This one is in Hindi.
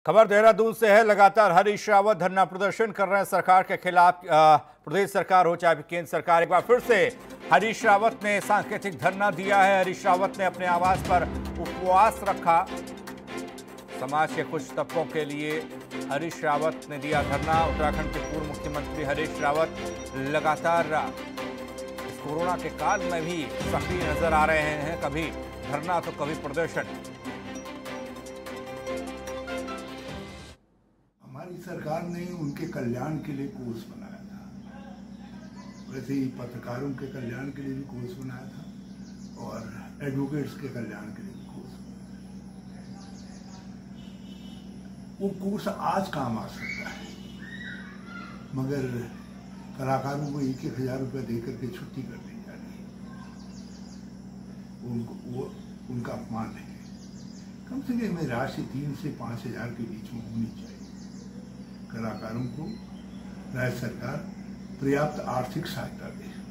खबर देहरादून से है। लगातार हरीश रावत धरना प्रदर्शन कर रहे हैं सरकार के खिलाफ। प्रदेश सरकार हो चाहे केंद्र सरकार, एक बार फिर से हरीश रावत ने सांकेतिक धरना दिया है। हरीश रावत ने अपने आवास पर उपवास रखा। समाज के कुछ तबकों के लिए हरीश रावत ने दिया धरना। उत्तराखंड के पूर्व मुख्यमंत्री हरीश रावत लगातार इस कोरोना के काल में भी सक्रिय नजर आ रहे हैं। कभी धरना तो कभी प्रदर्शन। हमारी सरकार ने उनके कल्याण के लिए कोर्स बनाया था, वैसे ही पत्रकारों के कल्याण के लिए भी कोर्स बनाया था और एडवोकेट्स के कल्याण के लिए भी कोर्स बनाया। वो कोर्स आज काम आ सकता है, मगर कलाकारों को 1,000 रुपये देकर के छुट्टी कर दी जा रही है। वो उनका अपमान है। कम से कम राशि 3 से 5,000 के बीच में होनी चाहिए। कलाकारों को राज्य सरकार पर्याप्त आर्थिक सहायता दे।